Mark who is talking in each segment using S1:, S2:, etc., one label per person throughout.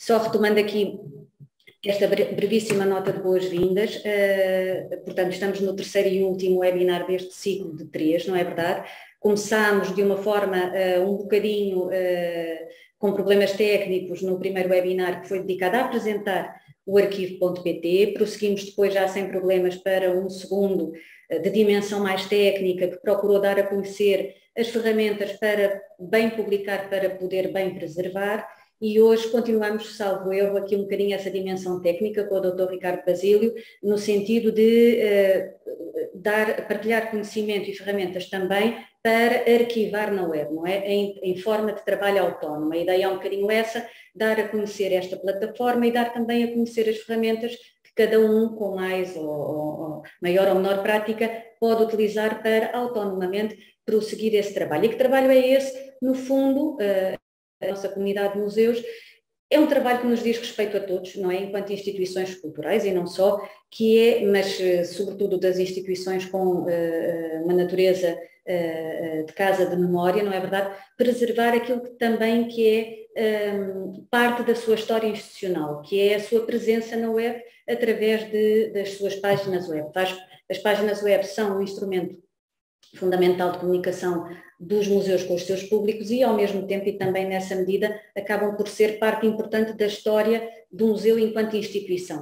S1: Só retomando aqui esta brevíssima nota de boas-vindas, portanto estamos no terceiro e último webinar deste ciclo de 3, não é verdade? Começámos de uma forma um bocadinho com problemas técnicos no primeiro webinar, que foi dedicado a apresentar o arquivo.pt, prosseguimos depois já sem problemas para um segundo de dimensão mais técnica, que procurou dar a conhecer as ferramentas para bem publicar, para poder bem preservar, e hoje continuamos, salvo erro, aqui um bocadinho essa dimensão técnica com o Dr. Ricardo Basílio, no sentido de partilhar conhecimento e ferramentas também para arquivar na web, não é? Em forma de trabalho autónomo. A ideia é um bocadinho essa, dar a conhecer esta plataforma e dar também a conhecer as ferramentas que cada um, com mais ou maior ou menor prática, pode utilizar para autonomamente prosseguir esse trabalho. E que trabalho é esse? No fundo, a nossa comunidade de museus é um trabalho que nos diz respeito a todos, não é? Enquanto instituições culturais e não só, mas sobretudo das instituições com uma natureza de casa de memória, não é verdade? Preservar aquilo que também que é parte da sua história institucional, que é a sua presença na web através das suas páginas web. As páginas web são um instrumento fundamental de comunicação dos museus com os seus públicos e, ao mesmo tempo, e também nessa medida, acabam por ser parte importante da história do museu enquanto instituição.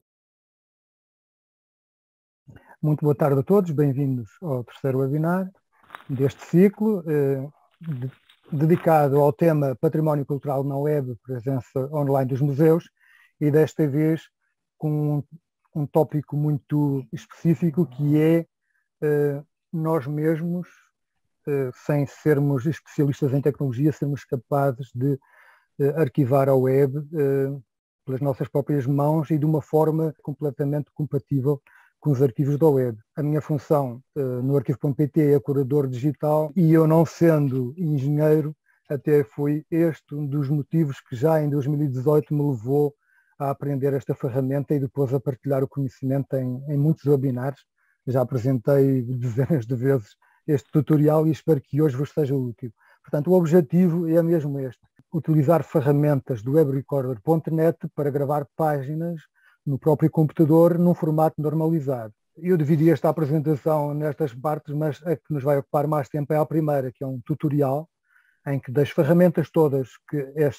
S2: Muito boa tarde a todos, bem-vindos ao terceiro webinar deste ciclo, dedicado ao tema Património Cultural na Web, presença online dos museus, e desta vez com um tópico muito específico, que é nós mesmos, sem sermos especialistas em tecnologia, sermos capazes de arquivar a web pelas nossas próprias mãos e de uma forma completamente compatível com os arquivos da web. A minha função no arquivo.pt é curador digital e eu, não sendo engenheiro, até foi este um dos motivos que já em 2018 me levou a aprender esta ferramenta e depois a partilhar o conhecimento em muitos webinars. Já apresentei dezenas de vezes este tutorial e espero que hoje vos seja útil. Portanto, o objetivo é mesmo este: utilizar ferramentas do webrecorder.net para gravar páginas no próprio computador num formato normalizado. Eu dividi esta apresentação nestas partes, mas a que nos vai ocupar mais tempo é a primeira, que é um tutorial em que, das ferramentas todas que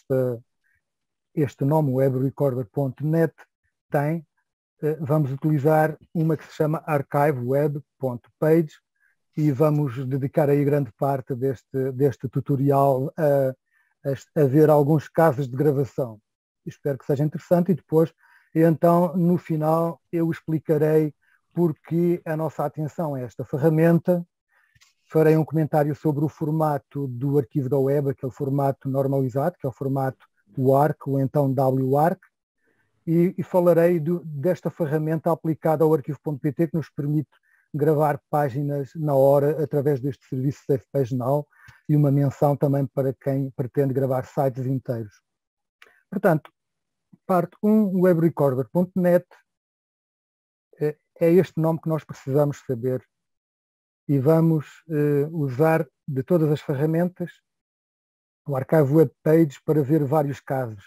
S2: este nome webrecorder.net tem, vamos utilizar uma que se chama archiveweb.page e vamos dedicar aí grande parte deste tutorial a ver alguns casos de gravação. Espero que seja interessante e depois, então, no final, eu explicarei porque a nossa atenção a esta ferramenta. Farei um comentário sobre o formato do arquivo da web, aquele formato normalizado, que é o formato WARC, ou então WARC, e falarei desta ferramenta aplicada ao arquivo.pt, que nos permite gravar páginas na hora através deste serviço Safe Page Now, e uma menção também para quem pretende gravar sites inteiros. Portanto, parte 1, webrecorder.net, é este nome que nós precisamos saber e vamos usar de todas as ferramentas o Archive Web Page para ver vários casos.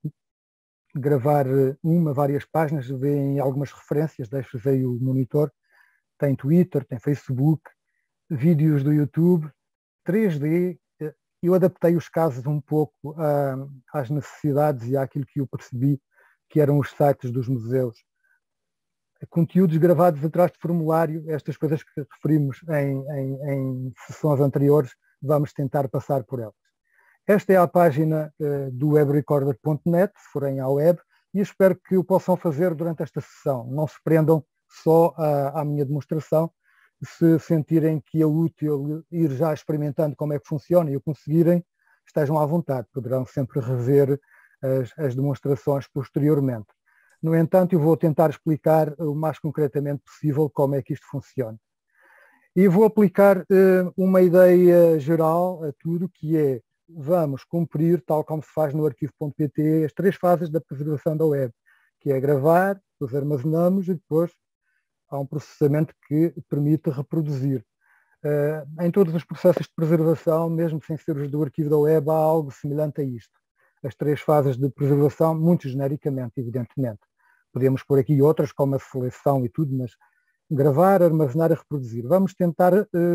S2: Gravar várias páginas, veem algumas referências, deixo-vos aí o monitor. Tem Twitter, tem Facebook, vídeos do YouTube, 3D. Eu adaptei os casos um pouco às necessidades e àquilo que eu percebi que eram os sites dos museus. Conteúdos gravados atrás de formulário, estas coisas que referimos em sessões anteriores, vamos tentar passar por elas. Esta é a página do webrecorder.net, se forem à web, e espero que o possam fazer durante esta sessão. Não se prendam só à minha demonstração. Se sentirem que é útil ir já experimentando como é que funciona e o conseguirem, estejam à vontade, poderão sempre rever as demonstrações posteriormente. No entanto, eu vou tentar explicar o mais concretamente possível como é que isto funciona. E vou aplicar uma ideia geral a tudo, que é: vamos cumprir, tal como se faz no arquivo.pt, as 3 fases da preservação da web, que é gravar, depois armazenamos e depois há um processamento que permite reproduzir. Em todos os processos de preservação, mesmo sem ser os do arquivo da web, há algo semelhante a isto. as 3 fases de preservação, muito genericamente, evidentemente. Podemos pôr aqui outras, como a seleção e tudo, mas gravar, armazenar e reproduzir. Vamos tentar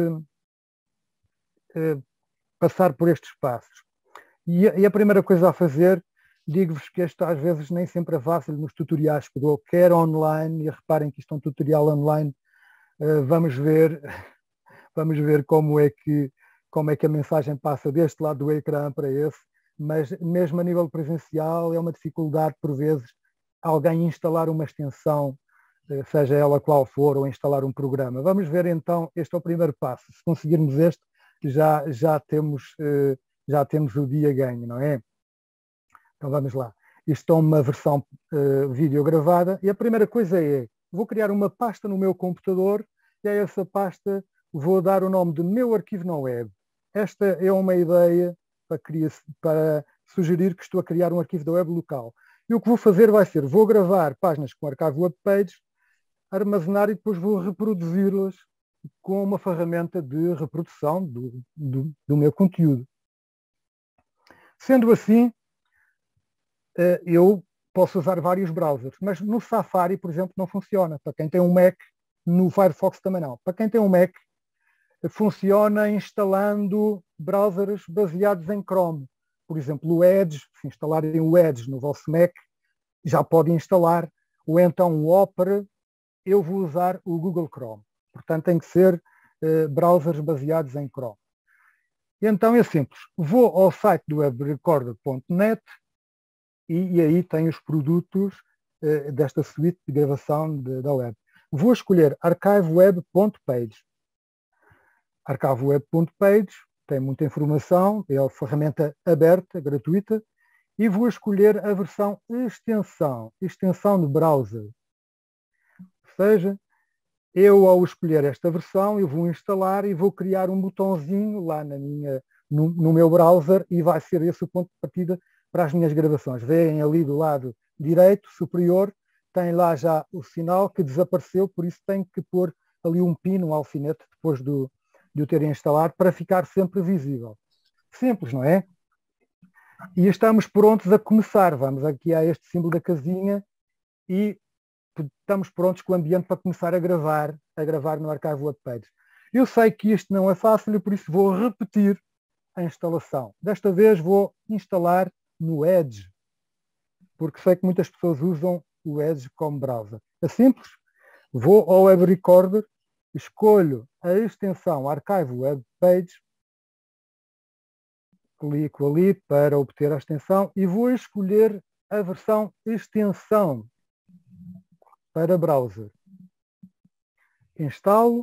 S2: passar por estes passos. E a primeira coisa a fazer, digo-vos que isto às vezes nem sempre é fácil nos tutoriais que dou, quer online, e reparem que isto é um tutorial online, vamos ver como é que a mensagem passa deste lado do ecrã para esse, mas mesmo a nível presencial é uma dificuldade por vezes alguém instalar uma extensão, seja ela qual for, ou instalar um programa. Vamos ver então, este é o primeiro passo. Se conseguirmos este, já temos o dia ganho, não é? Então vamos lá. Isto é uma versão vídeo gravada e a primeira coisa é, vou criar uma pasta no meu computador e a essa pasta vou dar o nome de meu arquivo na web. Esta é uma ideia para sugerir que estou a criar um arquivo da web local. E o que vou fazer vai ser, vou gravar páginas com arquivo web pages, armazenar e depois vou reproduzi-las com uma ferramenta de reprodução do meu conteúdo. Sendo assim, eu posso usar vários browsers, mas no Safari, por exemplo, não funciona. Para quem tem um Mac, no Firefox também não. Para quem tem um Mac, funciona instalando browsers baseados em Chrome. Por exemplo, o Edge, se instalarem o Edge no vosso Mac, já podem instalar, ou então o Opera, eu vou usar o Google Chrome. Portanto, tem que ser browsers baseados em Chrome. E então é simples. Vou ao site do webrecorder.net e aí tem os produtos desta suite de gravação da web. Vou escolher archiveweb.page. Archiveweb.page tem muita informação, é uma ferramenta aberta, gratuita, e vou escolher a versão extensão de browser. Ou seja, eu ao escolher esta versão, eu vou instalar e vou criar um botãozinho lá no meu browser e vai ser esse o ponto de partida para as minhas gravações. Veem ali do lado direito, superior, tem lá já o sinal que desapareceu, por isso tenho que pôr ali um pino, um alfinete, depois de o ter instalado, para ficar sempre visível. Simples, não é? E estamos prontos a começar. Vamos aqui a este símbolo da casinha e estamos prontos com o ambiente para começar a gravar no Archive Web Page. Eu sei que isto não é fácil e por isso vou repetir a instalação. Desta vez vou instalar no Edge, porque sei que muitas pessoas usam o Edge como browser. É simples. Vou ao Web Recorder, escolho a extensão Archive Web Page, clico ali para obter a extensão e vou escolher a versão extensão para browser. Instalo,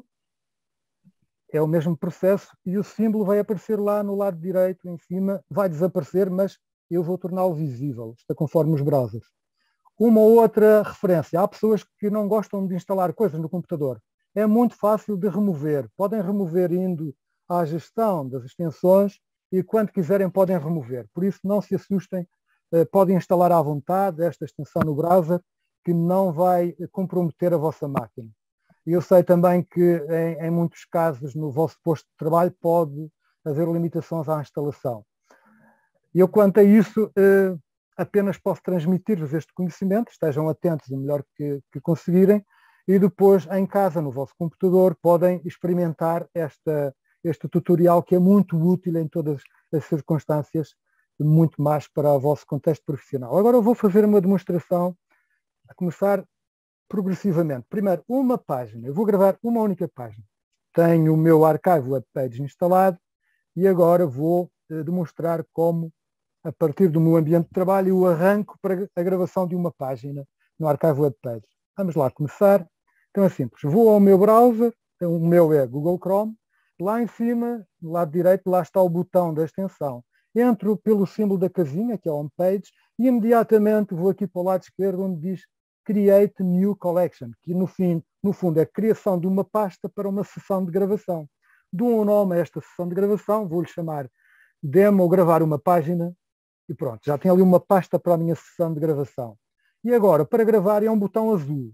S2: é o mesmo processo e o símbolo vai aparecer lá no lado direito, em cima, vai desaparecer, mas eu vou torná-lo visível, está conforme os browsers. Uma outra referência, há pessoas que não gostam de instalar coisas no computador. É muito fácil de remover. Podem remover indo à gestão das extensões e quando quiserem podem remover. Por isso não se assustem, podem instalar à vontade esta extensão no browser que não vai comprometer a vossa máquina. E eu sei também que em muitos casos no vosso posto de trabalho pode haver limitações à instalação. Eu quanto a isso apenas posso transmitir-vos este conhecimento, estejam atentos o melhor que conseguirem e depois em casa no vosso computador podem experimentar este tutorial que é muito útil em todas as circunstâncias, muito mais para o vosso contexto profissional. Agora eu vou fazer uma demonstração a começar progressivamente. Primeiro, uma página. Eu vou gravar uma única página. Tenho o meu Archive Web Page instalado e agora vou demonstrar como, a partir do meu ambiente de trabalho, eu arranco para a gravação de uma página no Archive Web Page. Vamos lá começar. Então é simples. Vou ao meu browser, o meu é Google Chrome. Lá em cima, do lado direito, lá está o botão da extensão. Entro pelo símbolo da casinha, que é a Home Page, e imediatamente vou aqui para o lado esquerdo, onde diz Create New Collection, que no fundo é a criação de uma pasta para uma sessão de gravação. Dou um nome a esta sessão de gravação, vou-lhe chamar Demo ou gravar uma página, e pronto, já tenho ali uma pasta para a minha sessão de gravação. E agora, para gravar é um botão azul.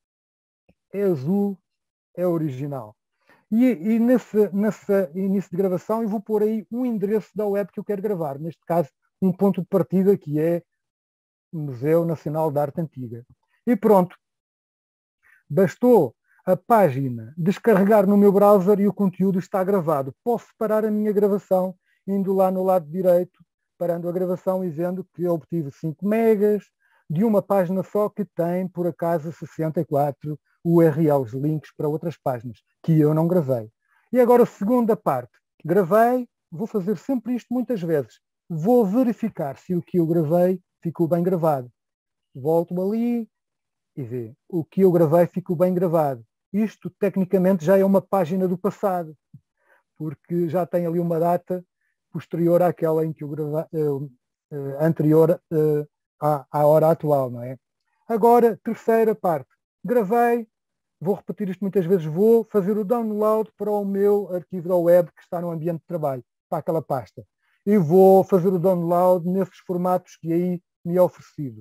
S2: É azul, é original. E nesse início de gravação eu vou pôr aí um endereço da web que eu quero gravar, neste caso um ponto de partida que é o Museu Nacional de Arte Antiga. E pronto, bastou a página descarregar no meu browser e o conteúdo está gravado. Posso parar a minha gravação indo lá no lado direito, parando a gravação e vendo que obtive 5 megas de uma página só que tem, por acaso, 64 URLs, links para outras páginas, que eu não gravei. E agora a segunda parte. Gravei, vou fazer sempre isto muitas vezes. Vou verificar se o que eu gravei ficou bem gravado. Volto ali e vê. O que eu gravei ficou bem gravado. Isto, tecnicamente, já é uma página do passado, porque já tem ali uma data posterior àquela em que eu gravei, anterior à hora atual, não é? Agora, terceira parte. Gravei, vou repetir isto muitas vezes, vou fazer o download para o meu arquivo da web que está no ambiente de trabalho, para aquela pasta. E vou fazer o download nesses formatos que aí me é oferecido.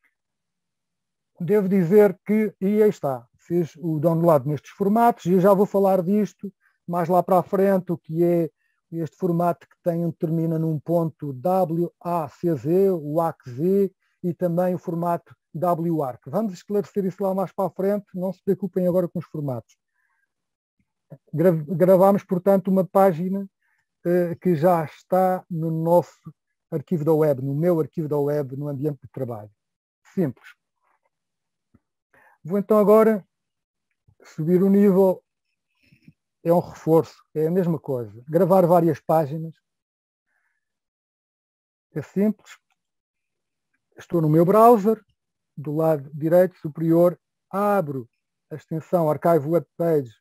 S2: Devo dizer que, e aí está, fiz o download nestes formatos e eu já vou falar disto mais lá para a frente, o que é este formato que termina num ponto WACZ, o ACZ, e também o formato WARC. Vamos esclarecer isso lá mais para a frente, não se preocupem agora com os formatos. Gravámos, portanto, uma página que já está no nosso arquivo da web, no meu arquivo da web, no ambiente de trabalho. Simples. Vou então agora subir o nível, é um reforço, é a mesma coisa. Gravar várias páginas, é simples. Estou no meu browser, do lado direito superior, abro a extensão Archive Web Page,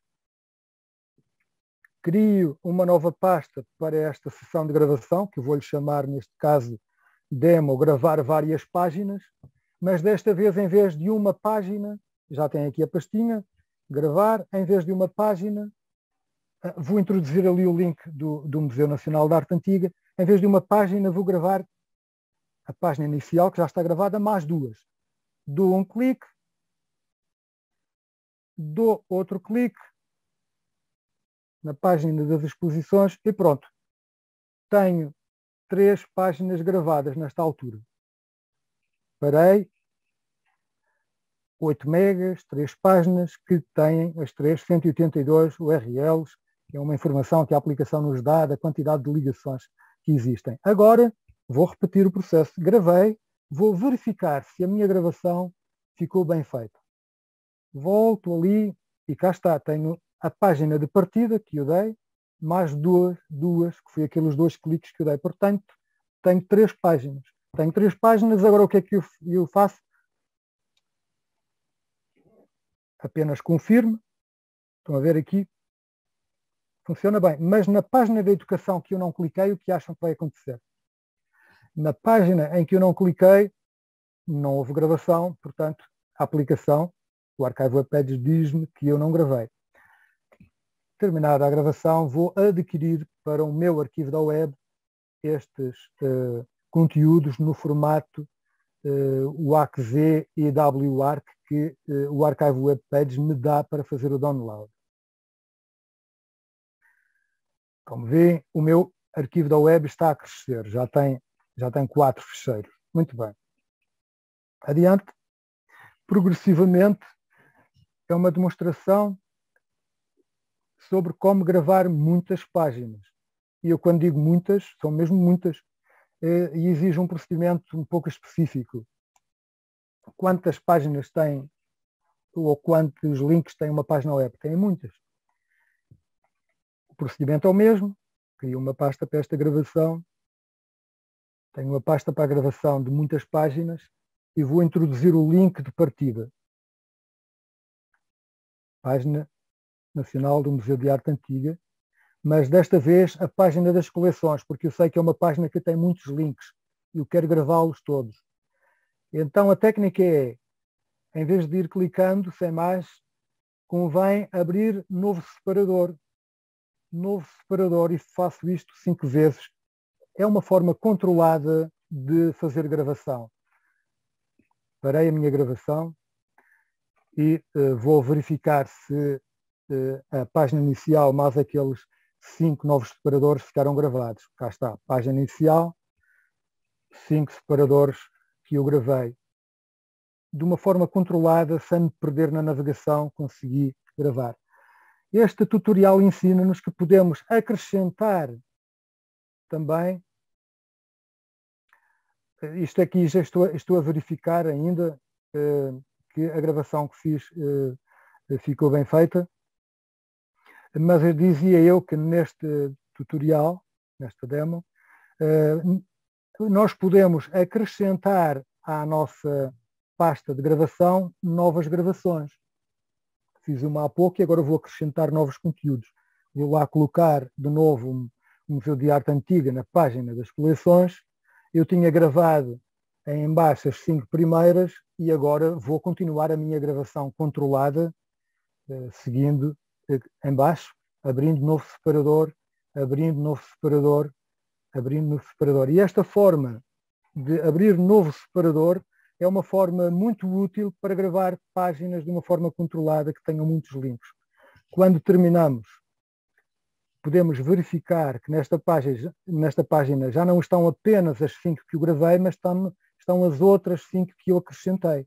S2: crio uma nova pasta para esta sessão de gravação, que eu vou-lhe chamar, neste caso, demo, gravar várias páginas, mas desta vez, em vez de uma página, já tem aqui a pastinha, gravar, em vez de uma página, vou introduzir ali o link do Museu Nacional de Arte Antiga, em vez de uma página, vou gravar a página inicial, que já está gravada, mais duas. Dou um clique, dou outro clique na página das exposições e pronto. Tenho 3 páginas gravadas nesta altura. Parei, 8 megas, 3 páginas que têm as 182 URLs, que é uma informação que a aplicação nos dá da quantidade de ligações que existem. Agora vou repetir o processo. Gravei, vou verificar se a minha gravação ficou bem feita. Volto ali e cá está. Tenho a página de partida que eu dei, mais duas, que foi aqueles 2 cliques que eu dei. Portanto, tenho 3 páginas. Tenho 3 páginas, agora o que é que eu faço? Apenas confirmo. Estão a ver aqui? Funciona bem. Mas na página da educação que eu não cliquei, o que acham que vai acontecer? Na página em que eu não cliquei, não houve gravação, portanto, a aplicação, o Archive Web Pages, diz-me que eu não gravei. Terminada a gravação, vou adquirir para o meu arquivo da web estes conteúdos no formato UACZ e WARC que o Archive Web Pages me dá para fazer o download. Como vêem, o meu arquivo da web está a crescer, já tem 4 ficheiros. Muito bem. Adiante. Progressivamente, é uma demonstração sobre como gravar muitas páginas. E eu, quando digo muitas, são mesmo muitas, e exige um procedimento um pouco específico. Quantas páginas tem, ou quantos links tem uma página web? Tem muitas. O procedimento é o mesmo. Crio uma pasta para esta gravação. Tenho uma pasta para a gravação de muitas páginas e vou introduzir o link de partida. Página Nacional do Museu de Arte Antiga, mas desta vez a página das coleções, porque eu sei que é uma página que tem muitos links e eu quero gravá-los todos. Então a técnica é, em vez de ir clicando, sem mais, convém abrir novo separador. Novo separador, e faço isto 5 vezes. É uma forma controlada de fazer gravação. Parei a minha gravação e vou verificar se a página inicial mais aqueles 5 novos separadores ficaram gravados. Cá está, página inicial, 5 separadores que eu gravei. De uma forma controlada, sem me perder na navegação, consegui gravar. Este tutorial ensina-nos que podemos acrescentar também. Isto aqui já estou a verificar ainda que a gravação que fiz ficou bem feita. Mas dizia eu que neste tutorial, nesta demo, nós podemos acrescentar à nossa pasta de gravação novas gravações. Fiz uma há pouco e agora vou acrescentar novos conteúdos. Vou lá colocar de novo um Museu de Arte Antiga na página das coleções. Eu tinha gravado em baixo as 5 primeiras e agora vou continuar a minha gravação controlada, seguindo em baixo, abrindo novo separador, abrindo novo separador, abrindo novo separador. E esta forma de abrir novo separador é uma forma muito útil para gravar páginas de uma forma controlada que tenham muitos links. Quando terminamos, podemos verificar que nesta página já não estão apenas as 5 que eu gravei, mas estão as outras 5 que eu acrescentei,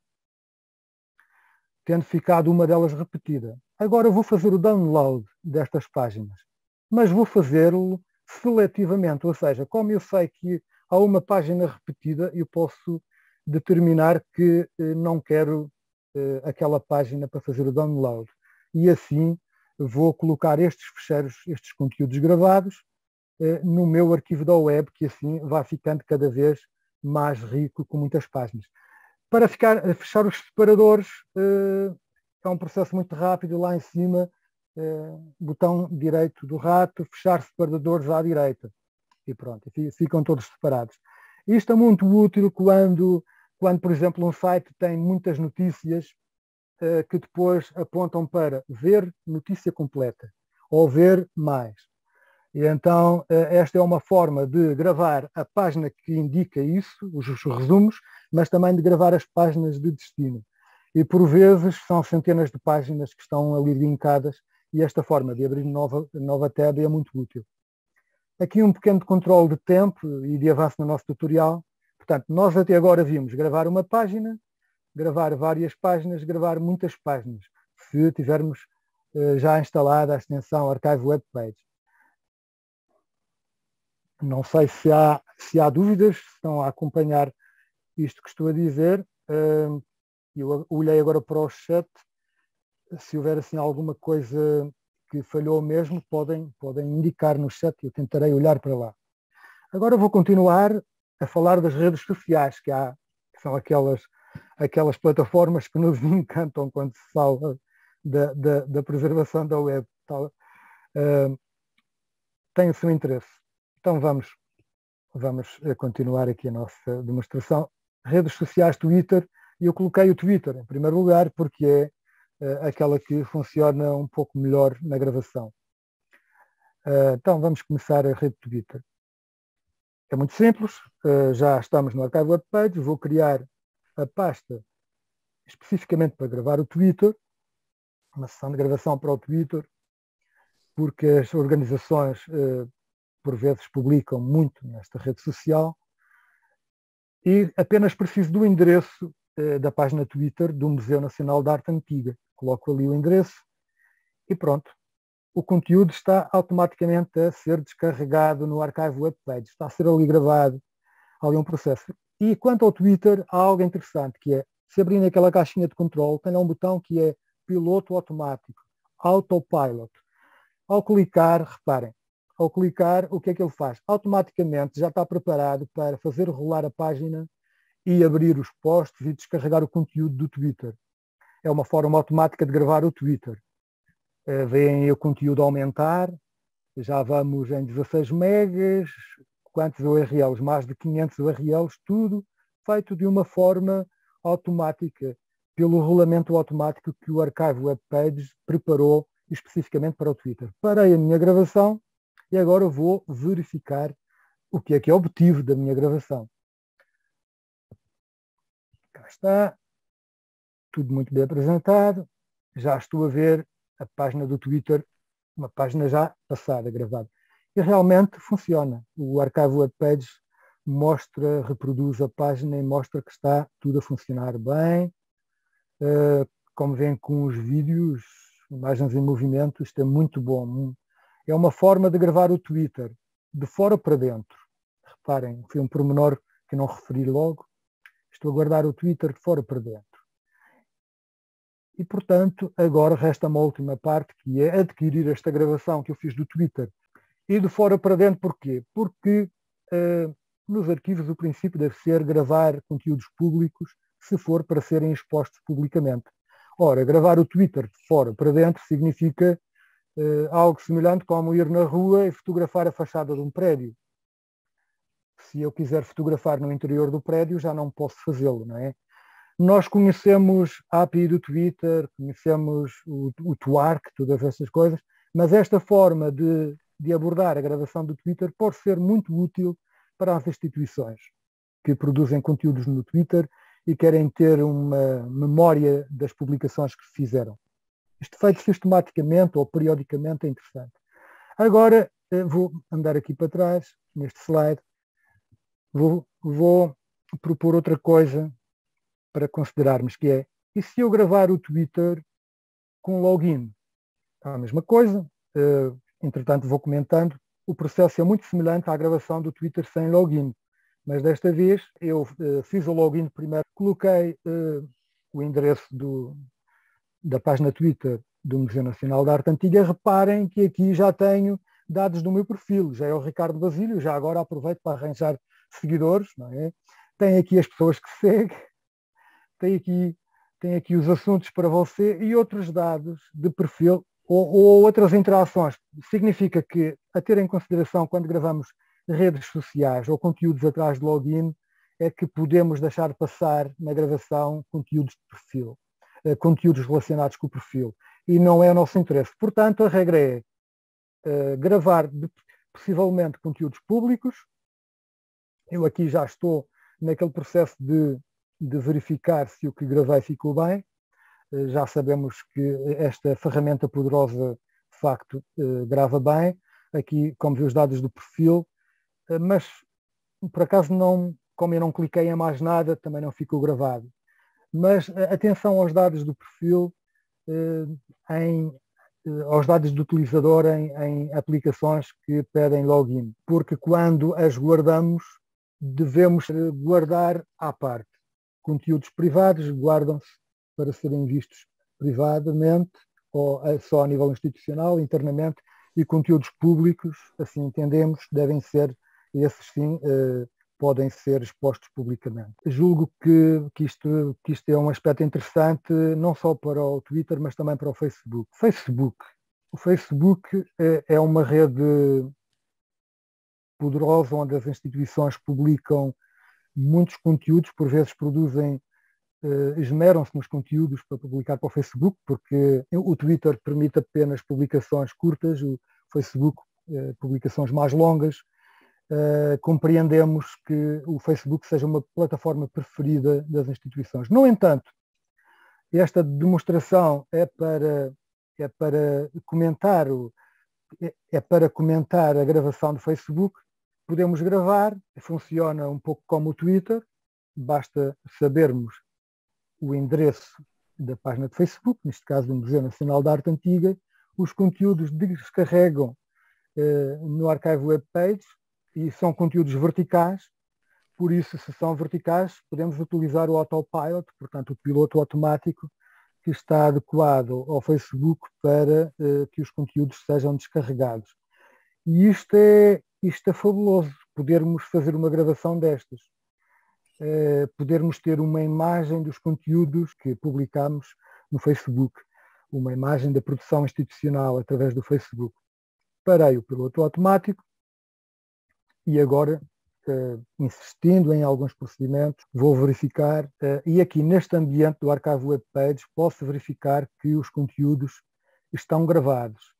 S2: tendo ficado uma delas repetida. Agora vou fazer o download destas páginas, mas vou fazê-lo seletivamente, ou seja, como eu sei que há uma página repetida, eu posso determinar que não quero aquela página para fazer o download. E assim vou colocar estes ficheiros, estes conteúdos gravados, no meu arquivo da web, que assim vai ficando cada vez mais rico, com muitas páginas. Para fechar os separadores, é um processo muito rápido. Lá em cima, botão direito do rato, fechar separadores à direita. E pronto, ficam todos separados. Isto é muito útil quando, por exemplo, um site tem muitas notícias que depois apontam para ver notícia completa ou ver mais. E então esta é uma forma de gravar a página que indica isso, os resumos, mas também de gravar as páginas de destino. E por vezes são centenas de páginas que estão ali linkadas e esta forma de abrir nova tab é muito útil. Aqui um pequeno controle de tempo e de avanço no nosso tutorial. Portanto, nós até agora vimos gravar uma página, gravar várias páginas, gravar muitas páginas, se tivermos já instalada a extensão Archive Web Page. Não sei se há dúvidas, se estão a acompanhar isto que estou a dizer. Eu olhei agora para o chat. Se houver assim alguma coisa que falhou mesmo, podem indicar no chat e eu tentarei olhar para lá. Agora vou continuar a falar das redes sociais, que são aquelas plataformas que nos encantam quando se fala da preservação da web. Tem o seu interesse. Então vamos continuar aqui a nossa demonstração. Redes sociais, Twitter, e eu coloquei o Twitter em primeiro lugar porque é aquela que funciona um pouco melhor na gravação. Então vamos começar a rede Twitter. É muito simples, já estamos no Archive Web Page, vou criar a pasta especificamente para gravar o Twitter, uma sessão de gravação para o Twitter, porque as organizações por vezes publicam muito nesta rede social e apenas preciso do endereço da página Twitter do Museu Nacional de Arte Antiga. Coloco ali o endereço e pronto. O conteúdo está automaticamente a ser descarregado no Archive Web Page. Está a ser ali gravado, ali um processo. E quanto ao Twitter, há algo interessante, que é, se abrirem aquela caixinha de controle, tem lá um botão que é piloto automático, autopilot. Ao clicar, reparem, ao clicar, o que é que ele faz? Automaticamente já está preparado para fazer rolar a página e abrir os posts e descarregar o conteúdo do Twitter. É uma forma automática de gravar o Twitter. Veem o conteúdo aumentar, já vamos em 16 megas, quantos URLs? Mais de 500 URLs, tudo feito de uma forma automática, pelo rolamento automático que o Archive Web Page preparou especificamente para o Twitter. Parei a minha gravação e agora vou verificar o que é obtive da minha gravação. Cá está, tudo muito bem apresentado, já estou a ver a página do Twitter, uma página já passada, gravada. E realmente funciona. O Archive Web Page reproduz a página e mostra que está tudo a funcionar bem. Como vem com os vídeos, imagens em movimento, isto é muito bom. É uma forma de gravar o Twitter de fora para dentro. Reparem, foi um pormenor que não referi logo. Estou a guardar o Twitter de fora para dentro. E, portanto, agora resta uma última parte, que é adquirir esta gravação que eu fiz do Twitter. E de fora para dentro, porquê? Porque nos arquivos o princípio deve ser gravar conteúdos públicos se for para serem expostos publicamente. Ora, gravar o Twitter de fora para dentro significa algo semelhante como ir na rua e fotografar a fachada de um prédio. Se eu quiser fotografar no interior do prédio, já não posso fazê-lo, não é? Nós conhecemos a API do Twitter, conhecemos o Twark, todas essas coisas, mas esta forma de abordar a gravação do Twitter pode ser muito útil para as instituições que produzem conteúdos no Twitter e querem ter uma memória das publicações que fizeram. Isto feito sistematicamente ou periodicamente é interessante. Agora vou andar aqui para trás, neste slide, vou propor outra coisa para considerarmos, que é, e se eu gravar o Twitter com login? É a mesma coisa, entretanto vou comentando, o processo é muito semelhante à gravação do Twitter sem login, mas desta vez eu fiz o login primeiro, coloquei o endereço da página Twitter do Museu Nacional da Arte Antiga. Reparem que aqui já tenho dados do meu perfil, já é o Ricardo Basílio, já agora aproveito para arranjar seguidores, não é? Tem aqui as pessoas que seguem, tem aqui os assuntos para você e outros dados de perfil ou outras interações. Significa que, a ter em consideração quando gravamos redes sociais ou conteúdos atrás de login, é que podemos deixar passar na gravação conteúdos de perfil, conteúdos relacionados com o perfil. E não é o nosso interesse. Portanto, a regra é gravar possivelmente conteúdos públicos. Eu aqui já estou naquele processo de verificar se o que gravei ficou bem. Já sabemos que esta ferramenta poderosa, de facto, grava bem. Aqui, como vê os dados do perfil, mas por acaso não, como eu não cliquei em mais nada, também não ficou gravado. Mas atenção aos dados do perfil, aos dados do utilizador em aplicações que pedem login, porque quando as guardamos, devemos guardar à parte. Conteúdos privados guardam-se para serem vistos privadamente ou só a nível institucional, internamente, e conteúdos públicos, assim entendemos, devem ser, esses sim, podem ser expostos publicamente. Julgo que isto é um aspecto interessante, não só para o Twitter, mas também para o Facebook. O Facebook é uma rede poderosa onde as instituições publicam muitos conteúdos, por vezes produzem, esmeram-se nos conteúdos para publicar para o Facebook, porque o Twitter permite apenas publicações curtas, o Facebook publicações mais longas. Compreendemos que o Facebook seja uma plataforma preferida das instituições. No entanto, esta demonstração é para comentar a gravação do Facebook. Podemos gravar, funciona um pouco como o Twitter, basta sabermos o endereço da página de Facebook, neste caso do Museu Nacional da Arte Antiga, os conteúdos descarregam no Archive Web Page e são conteúdos verticais, por isso, se são verticais, podemos utilizar o autopilot, portanto o piloto automático que está adequado ao Facebook para que os conteúdos sejam descarregados. E isto é fabuloso, podermos fazer uma gravação destas. Podermos ter uma imagem dos conteúdos que publicamos no Facebook, uma imagem da produção institucional através do Facebook. Parei o piloto automático e agora, insistindo em alguns procedimentos, vou verificar, e aqui neste ambiente do Archive Web Page posso verificar que os conteúdos estão gravados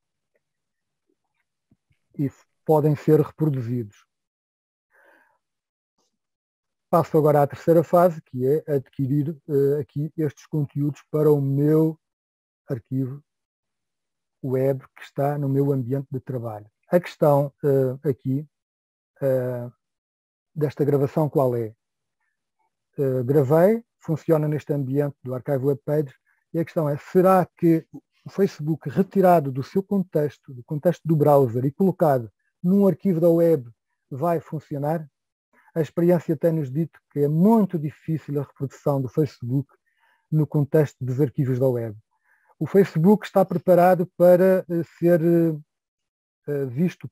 S2: e podem ser reproduzidos. Passo agora à terceira fase, que é adquirir aqui estes conteúdos para o meu arquivo web que está no meu ambiente de trabalho. A questão aqui desta gravação qual é? Gravei, funciona neste ambiente do Archive Web Pages, e a questão é, será que o Facebook retirado do seu contexto, do contexto do browser, e colocado num arquivo da web, vai funcionar? A experiência tem-nos dito que é muito difícil a reprodução do Facebook no contexto dos arquivos da web. O Facebook está preparado para ser visto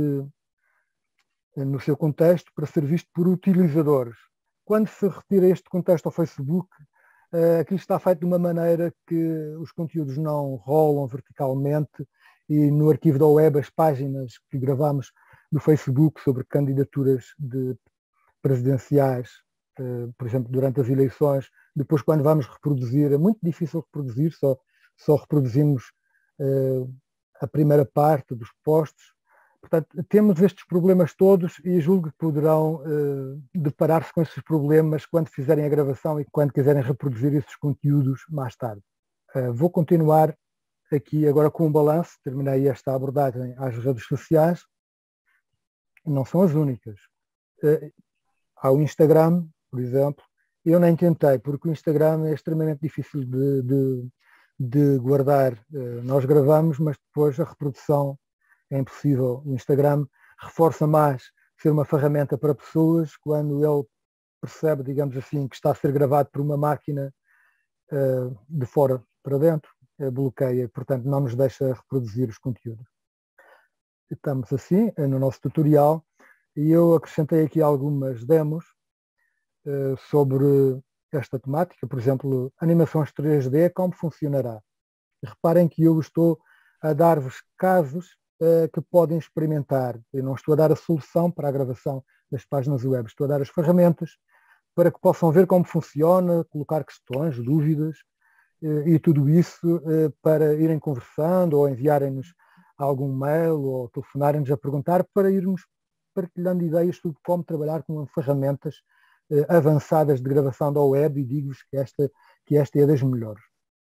S2: no seu contexto, para ser visto por utilizadores. Quando se retira este contexto ao Facebook, aquilo está feito de uma maneira que os conteúdos não rolam verticalmente, e no arquivo da web as páginas que gravamos do Facebook sobre candidaturas presidenciais, por exemplo, durante as eleições, depois quando vamos reproduzir, é muito difícil reproduzir, só reproduzimos a primeira parte dos posts. Portanto, temos estes problemas todos e julgo que poderão deparar-se com esses problemas quando fizerem a gravação e quando quiserem reproduzir esses conteúdos mais tarde. Vou continuar aqui agora com um balanço. Terminei esta abordagem às redes sociais. Não são as únicas. Há o Instagram, por exemplo. Eu nem tentei, porque o Instagram é extremamente difícil de guardar. Nós gravamos, mas depois a reprodução é impossível. O Instagram reforça mais ser uma ferramenta para pessoas quando ele percebe, digamos assim, que está a ser gravado por uma máquina de fora para dentro, bloqueia, portanto não nos deixa reproduzir os conteúdos. Estamos assim no nosso tutorial e eu acrescentei aqui algumas demos sobre esta temática, por exemplo, animações 3D, como funcionará. Reparem que eu estou a dar-vos casos que podem experimentar. Eu não estou a dar a solução para a gravação das páginas web, estou a dar as ferramentas para que possam ver como funciona, colocar questões, dúvidas e tudo isso para irem conversando ou enviarem-nos algum mail ou telefonarem-nos a perguntar, para irmos partilhando ideias sobre como trabalhar com ferramentas avançadas de gravação da web, e digo-vos que esta é das melhores.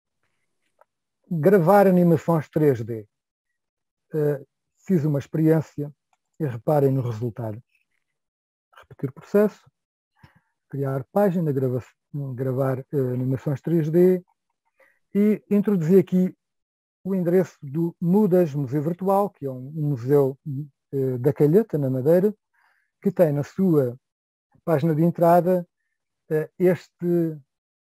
S2: Gravar animações 3D. Fiz uma experiência e reparem no resultado. Repetir o processo, criar página, gravar animações 3D e introduzi aqui o endereço do Mudas Museu Virtual, que é um museu da Calheta, na Madeira, que tem na sua página de entrada este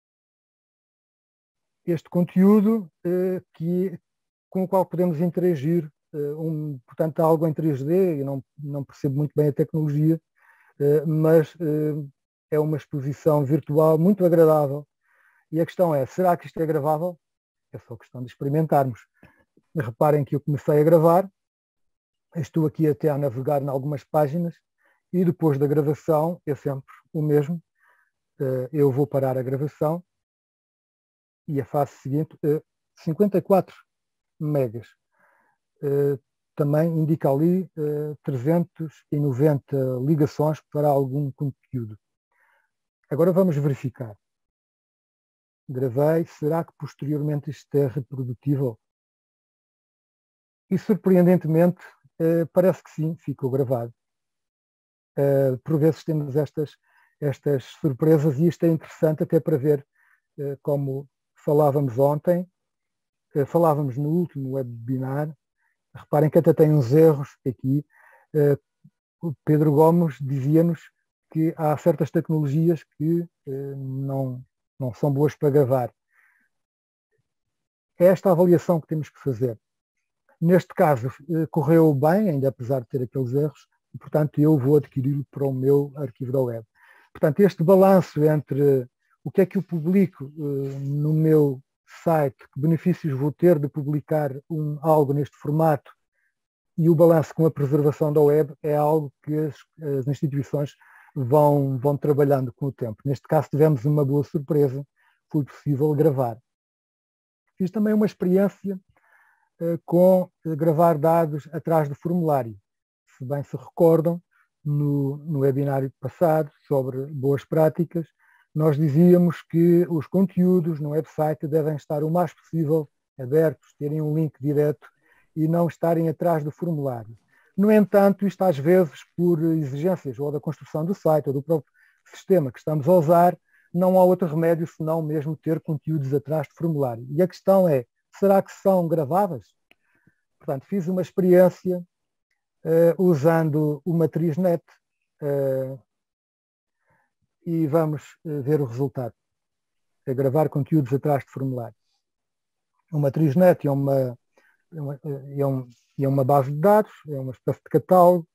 S2: conteúdo com o qual podemos interagir. Portanto, há algo em 3D, eu não percebo muito bem a tecnologia, mas é uma exposição virtual muito agradável. E a questão é, será que isto é gravável? É só questão de experimentarmos. Reparem que eu comecei a gravar, estou aqui até a navegar em algumas páginas, e depois da gravação é sempre o mesmo. Eu vou parar a gravação e a fase seguinte, 54 megas. Também indica ali 390 ligações para algum conteúdo. Agora vamos verificar. Gravei, será que posteriormente isto é reprodutível? E surpreendentemente parece que sim, ficou gravado. Por vezes temos estas surpresas, e isto é interessante até para ver como falávamos ontem, falávamos no último webinar. Reparem que até tem uns erros aqui. O Pedro Gomes dizia-nos que há certas tecnologias que não são boas para gravar. É esta a avaliação que temos que fazer. Neste caso, correu bem, ainda apesar de ter aqueles erros, e, portanto, eu vou adquiri-lo para o meu arquivo da web. Portanto, este balanço entre o que é que eu publico no meu site, que benefícios vou ter de publicar algo neste formato, e o balanço com a preservação da web, é algo que as instituições vão trabalhando com o tempo. Neste caso tivemos uma boa surpresa, foi possível gravar. Fiz também uma experiência com gravar dados atrás do formulário. Se bem se recordam, no webinário passado sobre boas práticas, nós dizíamos que os conteúdos no website devem estar o mais possível abertos, terem um link direto e não estarem atrás do formulário. No entanto, isto às vezes, por exigências ou da construção do site ou do próprio sistema que estamos a usar, não há outro remédio senão mesmo ter conteúdos atrás de formulário. E a questão é, será que são gravadas? Portanto, fiz uma experiência usando o matriz net e vamos ver o resultado. É gravar conteúdos atrás de formulário. O matriz net é uma base de dados, é uma espécie de catálogo.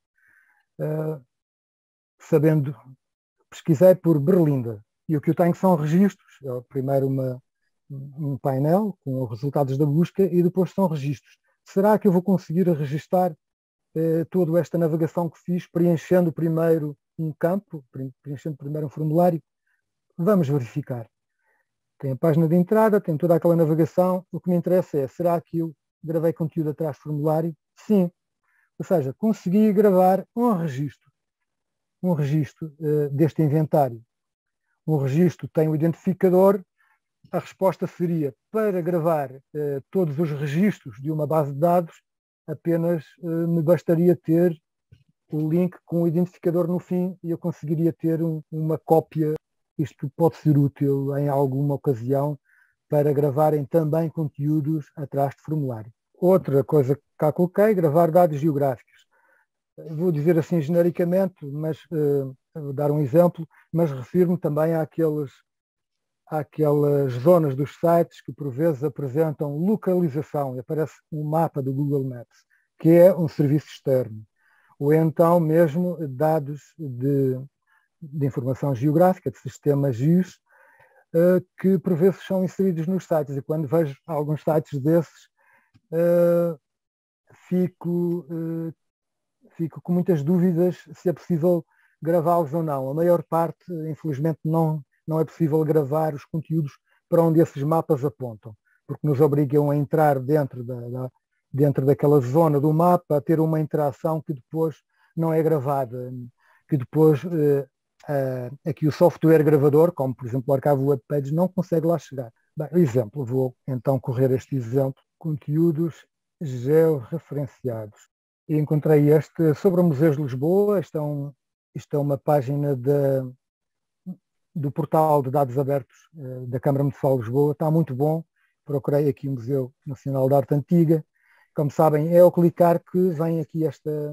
S2: Pesquisei por Berlinda e o que eu tenho são registros. É primeiro um painel com os resultados da busca e depois são registros. Será que eu vou conseguir registar toda esta navegação que fiz, preenchendo primeiro um campo, preenchendo primeiro um formulário? Vamos verificar. Tem a página de entrada, tem toda aquela navegação. O que me interessa é, será que eu gravei conteúdo atrás do formulário? Sim. Ou seja, consegui gravar um registro deste inventário. Um registro tem o identificador. A resposta seria, para gravar todos os registros de uma base de dados, apenas me bastaria ter o link com o identificador no fim e eu conseguiria ter uma cópia. Isto pode ser útil em alguma ocasião para gravarem também conteúdos atrás de formulário. Outra coisa que cá coloquei, gravar dados geográficos. Vou dizer assim genericamente, mas vou dar um exemplo, mas refiro-me também àquelas zonas dos sites que por vezes apresentam localização e aparece um mapa do Google Maps, que é um serviço externo. Ou então mesmo dados de informação geográfica, de sistemas GIS, que por vezes são inseridos nos sites. E quando vejo alguns sites desses, fico com muitas dúvidas se é possível gravá-los ou não. A maior parte, infelizmente, não é possível gravar os conteúdos para onde esses mapas apontam, porque nos obrigam a entrar dentro daquela zona do mapa, a ter uma interação que depois não é gravada, que depois aqui o software gravador, como por exemplo o Archive Web Pages, não consegue lá chegar. Bem, exemplo, vou então correr este exemplo, conteúdos georreferenciados. E encontrei este sobre o Museus de Lisboa. Isto é uma página do portal de dados abertos da Câmara Municipal de Lisboa. Está muito bom. Procurei aqui o Museu Nacional de Arte Antiga. Como sabem, é ao clicar que vem aqui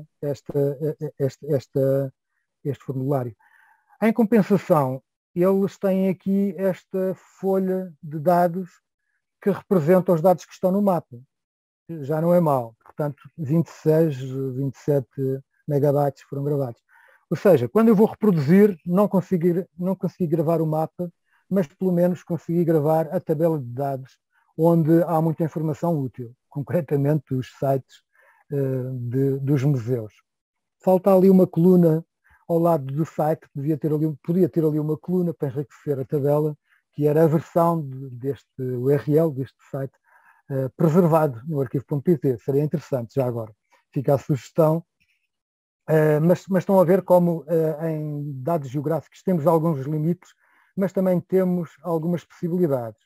S2: este formulário. Em compensação, eles têm aqui esta folha de dados que representa os dados que estão no mapa. Já não é mau. Portanto, 26, 27 megabytes foram gravados. Ou seja, quando eu vou reproduzir, não consegui gravar o mapa, mas pelo menos consegui gravar a tabela de dados, onde há muita informação útil, concretamente os sites dos museus. Falta ali uma coluna ao lado do site, podia ter ali uma coluna para enriquecer a tabela, que era a versão deste URL, deste site, preservado no arquivo.pt. Seria interessante, já agora. Fica a sugestão. Mas estão a ver como em dados geográficos temos alguns limites, mas também temos algumas possibilidades.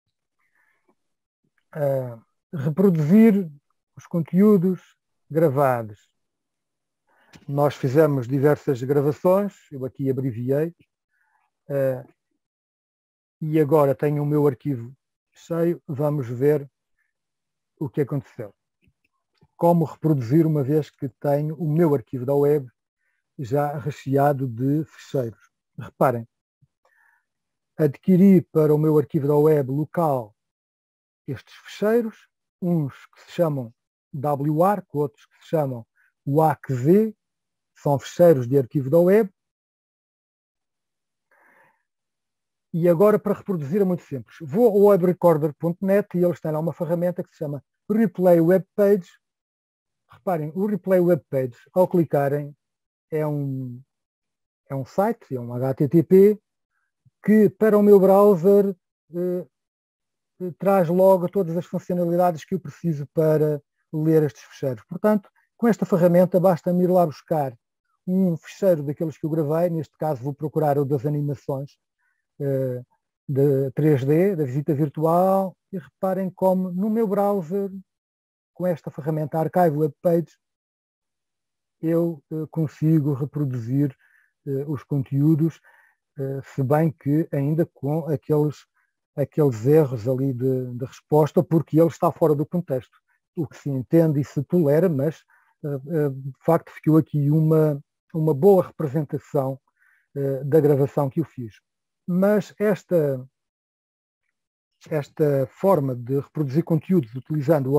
S2: Reproduzir os conteúdos gravados. Nós fizemos diversas gravações, eu aqui abreviei, e agora tenho o meu arquivo cheio. Vamos ver o que aconteceu. Como reproduzir uma vez que tenho o meu arquivo da web já recheado de ficheiros. Reparem, adquiri para o meu arquivo da web local estes ficheiros, uns que se chamam WARC, outros que se chamam WACZ, são ficheiros de arquivo da web. E agora, para reproduzir, é muito simples. Vou ao webrecorder.net e eles têm lá uma ferramenta que se chama Replay Web Page. Reparem, o Replay Web Page, ao clicarem, é um site, é um HTTP, que para o meu browser traz logo todas as funcionalidades que eu preciso para ler estes ficheiros. Portanto, com esta ferramenta basta-me ir lá buscar um ficheiro daqueles que eu gravei. Neste caso vou procurar o das animações de 3D, da visita virtual, e reparem como no meu browser, com esta ferramenta Archive Web Page, eu consigo reproduzir os conteúdos, se bem que ainda com aqueles erros ali de resposta, porque ele está fora do contexto. O que se entende e se tolera, mas de facto ficou aqui uma boa representação da gravação que eu fiz. Mas esta forma de reproduzir conteúdos utilizando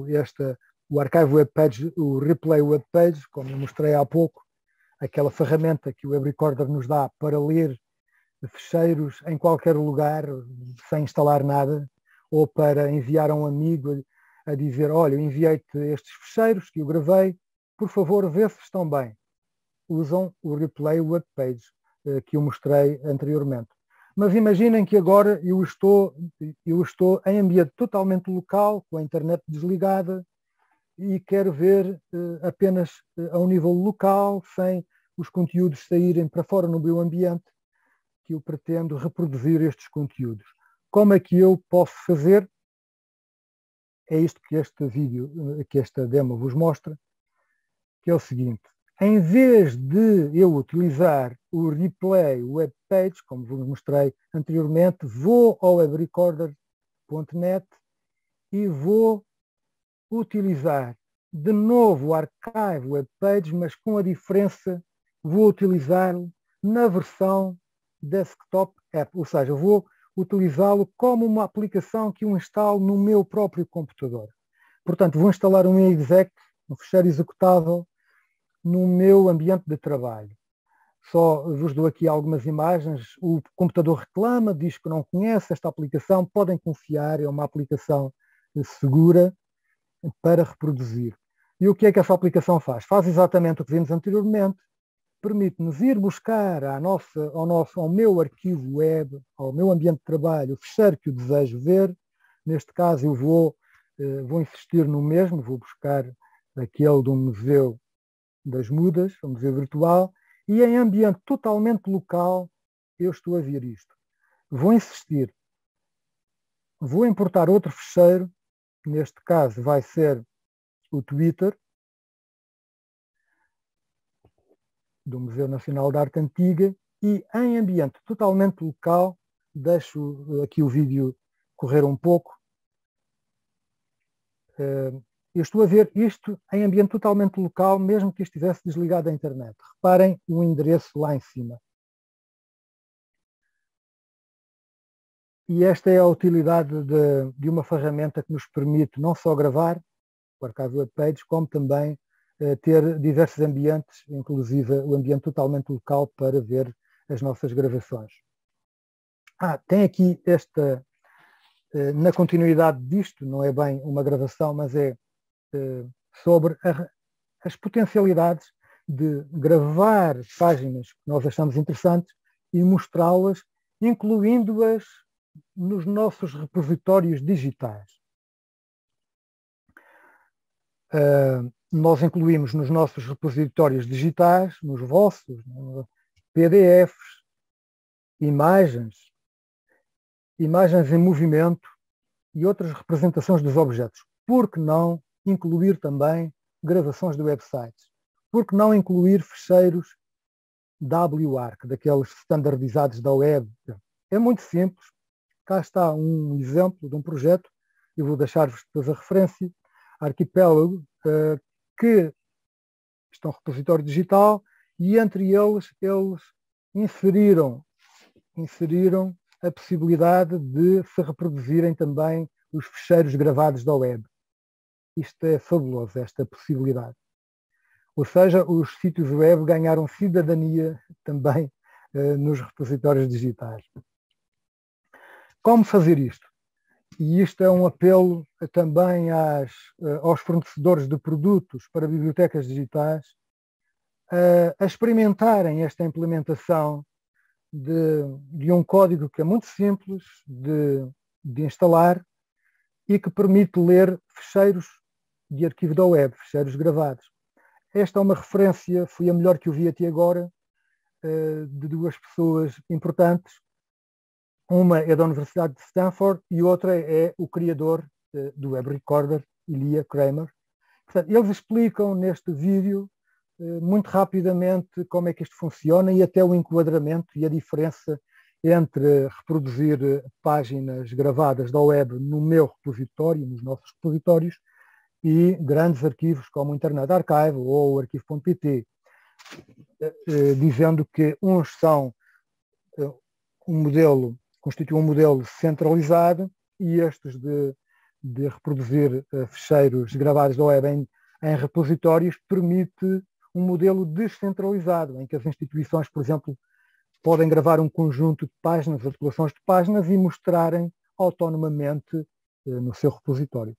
S2: o Archive Web Page, o Replay Web Page, como eu mostrei há pouco, aquela ferramenta que o Web Recorder nos dá para ler ficheiros em qualquer lugar, sem instalar nada, ou para enviar a um amigo a dizer, olha, eu enviei-te estes ficheiros que eu gravei, por favor, vê se estão bem. Usam o Replay Web Page que eu mostrei anteriormente. Mas imaginem que agora eu estou em ambiente totalmente local, com a internet desligada, e quero ver apenas a um nível local, sem os conteúdos saírem para fora no meu ambiente, que eu pretendo reproduzir estes conteúdos. Como é que eu posso fazer? É isto que este vídeo, que esta demo vos mostra, que é o seguinte. Em vez de eu utilizar o Replay Web Page, como vos mostrei anteriormente, vou ao webrecorder.net e vou utilizar de novo o Archive Web Page, mas com a diferença, vou utilizá-lo na versão Desktop App, ou seja, vou utilizá-lo como uma aplicação que eu instalo no meu próprio computador. Portanto, vou instalar um exec, um ficheiro executável, no meu ambiente de trabalho. Só vos dou aqui algumas imagens. O computador reclama, diz que não conhece esta aplicação. Podem confiar, é uma aplicação segura para reproduzir. E o que é que essa aplicação faz? Faz exatamente o que vimos anteriormente. Permite-nos ir buscar ao meu arquivo web, ao meu ambiente de trabalho, o ficheiro que eu desejo ver. Neste caso eu vou insistir no mesmo, vou buscar aquele do Museu das Mudas, o Museu Virtual, e em ambiente totalmente local eu estou a ver isto. Vou insistir. Vou importar outro ficheiro, neste caso vai ser o Twitter, do Museu Nacional de Arte Antiga, e em ambiente totalmente local, deixo aqui o vídeo correr um pouco, eu estou a ver isto em ambiente totalmente local, mesmo que estivesse desligado à internet. Reparem o endereço lá em cima. E esta é a utilidade de uma ferramenta que nos permite não só gravar o Archive Web Page, como também ter diversos ambientes, inclusive o ambiente totalmente local, para ver as nossas gravações. Tem aqui esta, na continuidade disto, não é bem uma gravação, mas é sobre as potencialidades de gravar páginas que nós achamos interessantes e mostrá-las, incluindo-as nos nossos repositórios digitais. Nós incluímos nos nossos repositórios digitais, nos vossos, PDFs, imagens em movimento e outras representações dos objetos. Por que não incluir também gravações de websites? Por que não incluir ficheiros WARC, daqueles standardizados da web? É muito simples. Cá está um exemplo de um projeto, eu vou deixar-vos depois a referência, Arquipélago, que está um repositório digital, e entre eles inseriram a possibilidade de se reproduzirem também os ficheiros gravados da web. Isto é fabuloso, esta possibilidade. Ou seja, os sítios web ganharam cidadania também nos repositórios digitais. Como fazer isto? E isto é um apelo também aos fornecedores de produtos para bibliotecas digitais a experimentarem esta implementação de um código que é muito simples de instalar e que permite ler ficheiros de arquivo da web, ficheiros gravados. Esta é uma referência, foi a melhor que eu vi até agora, de duas pessoas importantes. Uma é da Universidade de Stanford e outra é o criador do Web Recorder, Ilya Kramer. Portanto, eles explicam neste vídeo muito rapidamente como é que isto funciona e até o enquadramento e a diferença entre reproduzir páginas gravadas da web no meu repositório, nos nossos repositórios, e grandes arquivos como o Internet Archive ou o arquivo.pt, dizendo que uns são constituem um modelo centralizado e estes de reproduzir ficheiros gravados da web em repositórios permite um modelo descentralizado, em que as instituições, por exemplo, podem gravar um conjunto de páginas, articulações de páginas e mostrarem autonomamente no seu repositório.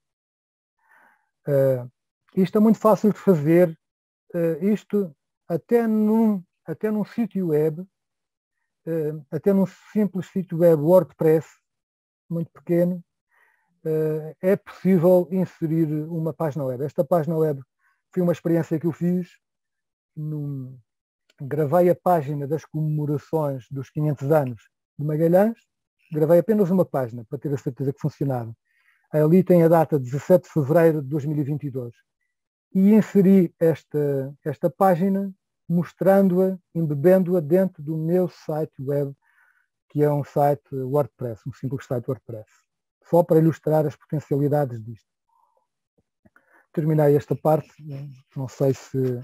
S2: Isto é muito fácil de fazer, isto até num sítio web, até num simples sítio web WordPress, muito pequeno, é possível inserir uma página web. Esta página web foi uma experiência que eu fiz. Gravei a página das comemorações dos 500 anos de Magalhães, gravei apenas uma página para ter a certeza que funcionava. Ali tem a data 17 de fevereiro de 2022. E inseri esta página mostrando-a, embebendo-a dentro do meu site web, que é um site WordPress, um simples site WordPress. Só para ilustrar as potencialidades disto. Terminei esta parte, não sei se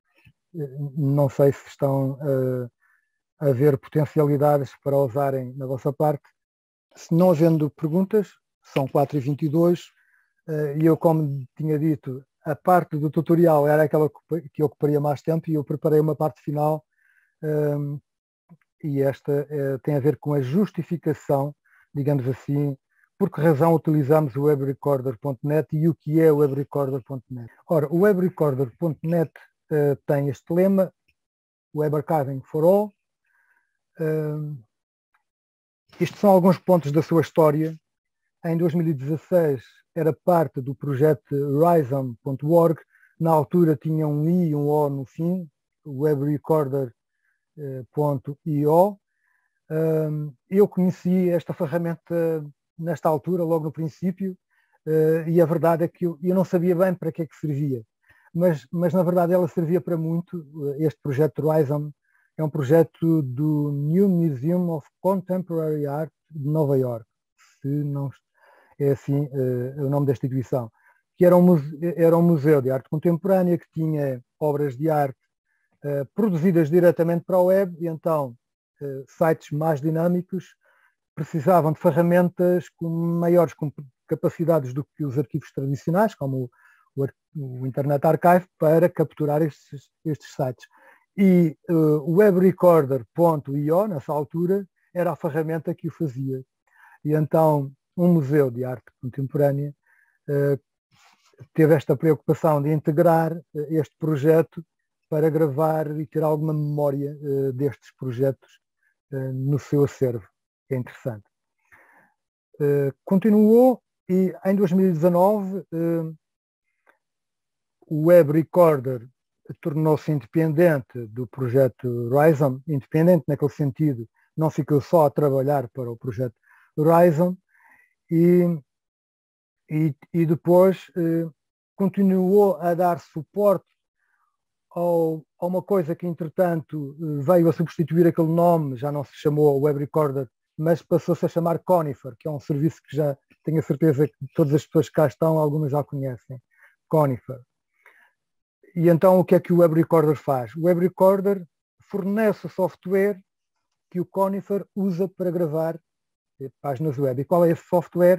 S2: estão a ver potencialidades para usarem na vossa parte. Se não havendo perguntas, são 4h22, e eu, como tinha dito, a parte do tutorial era aquela que ocuparia mais tempo e eu preparei uma parte final, e esta tem a ver com a justificação, digamos assim, por que razão utilizamos o webrecorder.net e o que é o webrecorder.net. Ora, o webrecorder.net tem este lema, Web Archiving for All. Estes são alguns pontos da sua história. Em 2016 era parte do projeto Rhizome.org. Na altura tinha um I e um O no fim, webrecorder.io. Eu conheci esta ferramenta nesta altura, logo no princípio, e a verdade é que eu não sabia bem para que é que servia. Mas na verdade ela servia para muito. Este projeto Rhizome é um projeto do New Museum of Contemporary Art de Nova York, se não é assim o nome da instituição, que era um museu de arte contemporânea que tinha obras de arte produzidas diretamente para a web, e então sites mais dinâmicos precisavam de ferramentas com maiores capacidades do que os arquivos tradicionais, como o Internet Archive, para capturar estes sites. E o webrecorder.io, nessa altura, era a ferramenta que o fazia. E então um museu de arte contemporânea teve esta preocupação de integrar este projeto para gravar e ter alguma memória destes projetos no seu acervo. É interessante. Continuou e em 2019 o Web Recorder tornou-se independente do projeto Rhizome, independente naquele sentido, não ficou só a trabalhar para o projeto Rhizome, e depois continuou a dar suporte a uma coisa que entretanto veio a substituir aquele nome, já não se chamou Web Recorder, mas passou-se a chamar Conifer, que é um serviço que já tenho a certeza que todas as pessoas que cá estão, algumas já conhecem, Conifer. E então o que é que o Web Recorder faz? O Web Recorder fornece o software que o Conifer usa para gravar páginas web. E qual é esse software?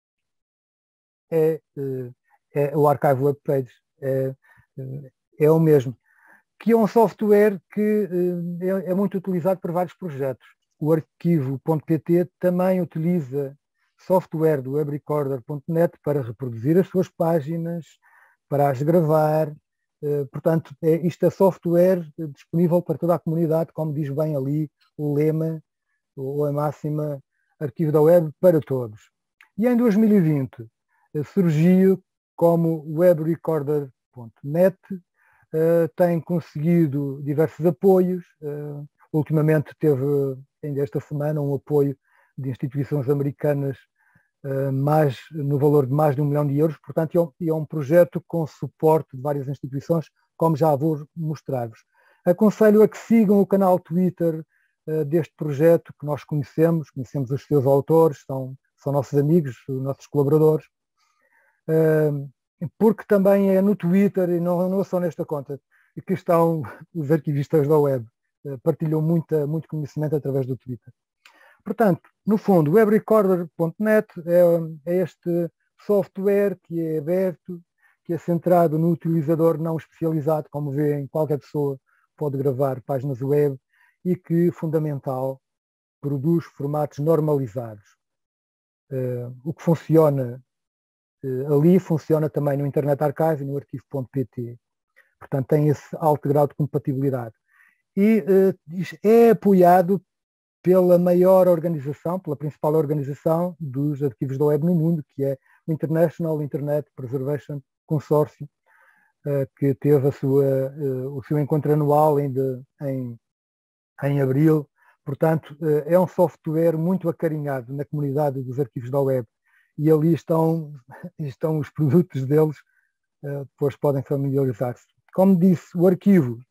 S2: É o Archive Web Pages. É o mesmo. Que é um software que é muito utilizado por vários projetos. O arquivo.pt também utiliza software do webrecorder.net para reproduzir as suas páginas, para as gravar. Portanto, isto é software disponível para toda a comunidade, como diz bem ali o lema ou a máxima, arquivo da web para todos. E em 2020 surgiu como webrecorder.net, tem conseguido diversos apoios. Ultimamente teve, ainda esta semana, um apoio de instituições americanas no valor de mais de €1 milhão. Portanto, é um projeto com suporte de várias instituições, como já vou mostrar-vos. Aconselho a que sigam o canal Twitter deste projeto que nós conhecemos os seus autores, são nossos amigos, nossos colaboradores, porque também é no Twitter e não só nesta conta que estão os arquivistas da web, partilham muito conhecimento através do Twitter. Portanto, no fundo, o webrecorder.net é este software que é aberto, que é centrado no utilizador não especializado, como vêem, qualquer pessoa pode gravar páginas web e que, fundamental, produz formatos normalizados. O que funciona ali funciona também no Internet Archive e no arquivo.pt. Portanto, tem esse alto grau de compatibilidade. E é apoiado pela maior organização, pela principal organização dos arquivos da web no mundo, que é o International Internet Preservation Consortium, que teve o seu encontro anual em abril. Portanto, é um software muito acarinhado na comunidade dos arquivos da web e ali estão os produtos deles, depois podem familiarizar-se. Como disse, o arquivo